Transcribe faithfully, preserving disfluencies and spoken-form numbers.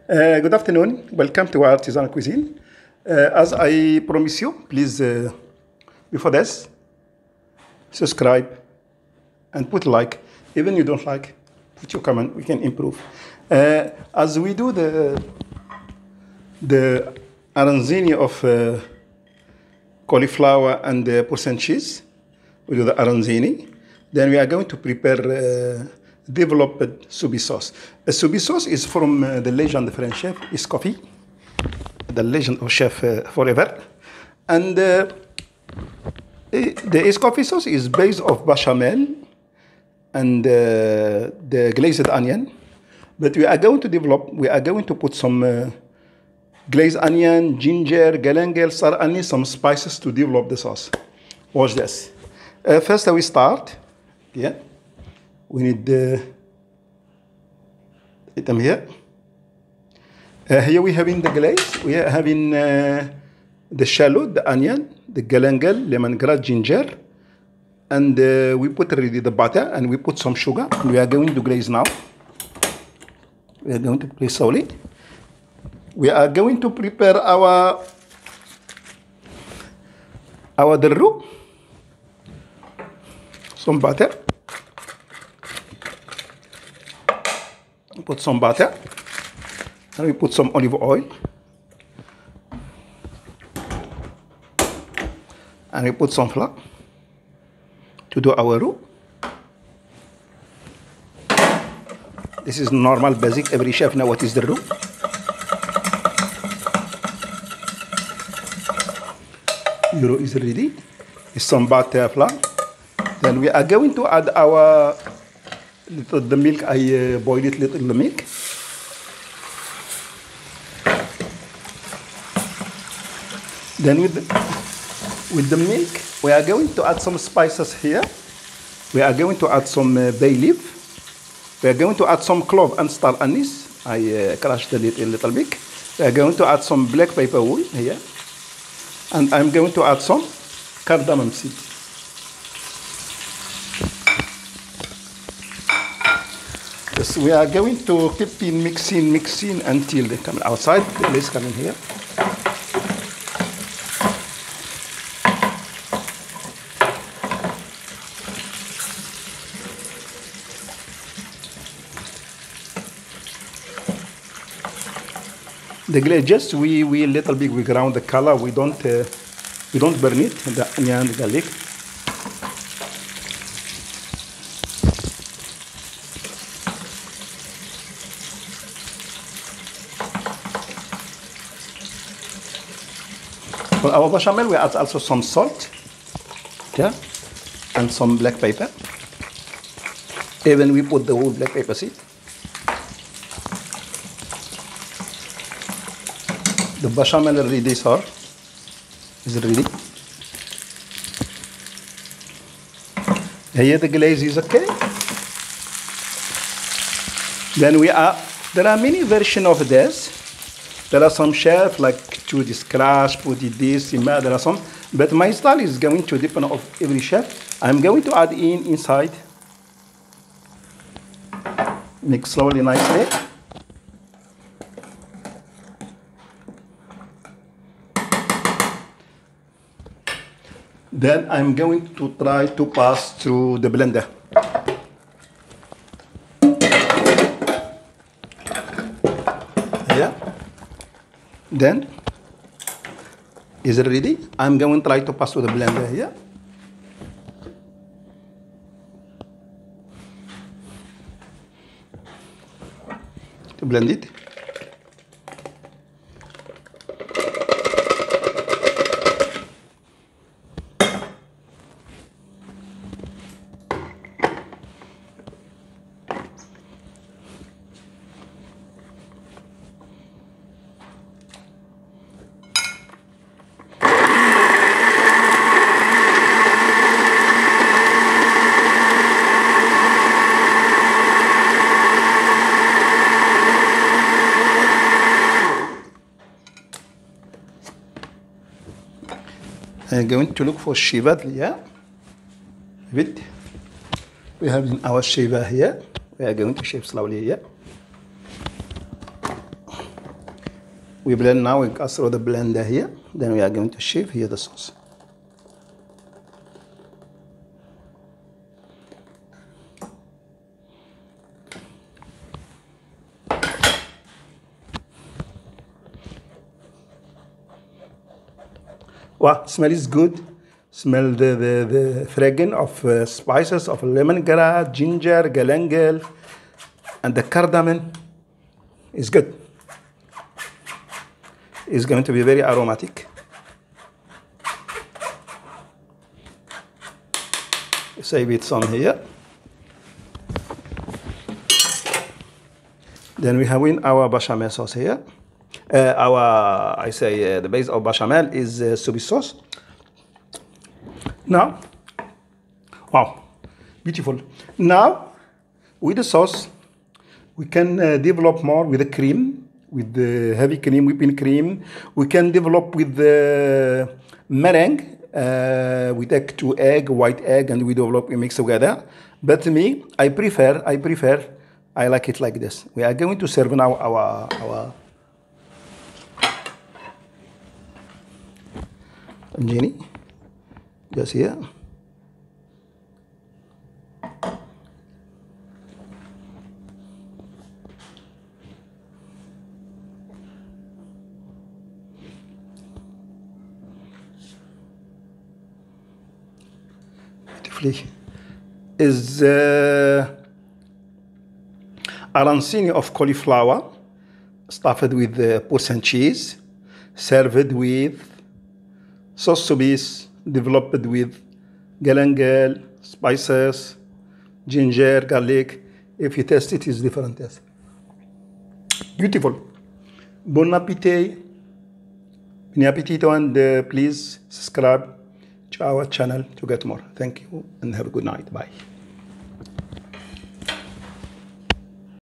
Uh, good afternoon. Welcome to our artisanal cuisine. Uh, as I promise you, please, uh, before this, subscribe and put like. Even you don't like, put your comment. We can improve. Uh, as we do the the arancini of uh, cauliflower and uh, percent cheese, we do the arancini. Then we are going to prepare uh, developed soubise sauce. A soubise sauce is from uh, the legend of French chef Escoffier, the legend of chef uh, forever. And uh, the Escoffier sauce is based of bechamel and uh, the glazed onion. But we are going to develop, we are going to put some uh, glazed onion, ginger, galangal, star anise, some spices to develop the sauce. Watch this. Uh, first we start. Yeah, we need the item here. Uh, here we have in the glaze, we are having uh, the shallot, the onion, the galangal, lemongrass, ginger, and uh, we put already the butter and we put some sugar. We are going to glaze now. We are going to glaze slowly. We are going to prepare our our derru. Some butter. Put some butter. And we put some olive oil. And we put some flour to do our roux. This is normal, basic. Every chef knows what is the roux. Your roux is ready. It's some butter, flour. Then we are going to add our little the milk. I uh, boiled it little the milk. Then with the, with the milk, we are going to add some spices here. We are going to add some uh, bay leaf. We are going to add some clove and star anise. I uh, crushed it a little bit. We are going to add some black pepper wool here, and I'm going to add some cardamom seed. Yes, we are going to keep in mixing, mixing until they come outside. Let's come in here. The glaze, just we we little bit we ground the color. We don't uh, we don't burn it. The onion, the garlic. For our bechamel, we add also some salt, yeah, and some black pepper. Even we put the whole black pepper seed. The bechamel is ready, sir. Is ready. Here the glaze is okay. Then we are. There are many versions of this. There are some chefs like to this crash, put it this, there are some. But my style is going to depend on every chef. I'm going to add in inside. Mix slowly, nicely. Then I'm going to try to pass through the blender. Yeah. Then, is it ready? I'm going to try to pass through the blender here. To blend it. I'm going to look for shiva here. With we have our shiva here. We are going to shape slowly here. We blend now, we pass through the blender here. Then we are going to shape here the sauce. Wow, smell is good. Smell the, the, the fragrance of uh, spices of lemongrass, ginger, galangal, and the cardamom is good. It's going to be very aromatic. Save it some here. Then we have in our bechamel sauce here. Uh, our, I say, uh, the base of bechamel is uh, soy sauce. Now, wow, beautiful. Now, with the sauce, we can uh, develop more with the cream, with the heavy cream, whipping cream. We can develop with the meringue, uh, with egg to egg, white egg, and we develop, we mix together. But me, I prefer, I prefer, I like it like this. We are going to serve now our, our Genie, just here. Beautifully. Is uh, arancini of cauliflower stuffed with uh, Parmesan cheese, served with sauce soubise developed with galangal, spices, ginger, garlic. If you taste it, it's different taste. Beautiful. Bon appetit. Bon appetit, and uh, please subscribe to our channel to get more. Thank you and have a good night. Bye.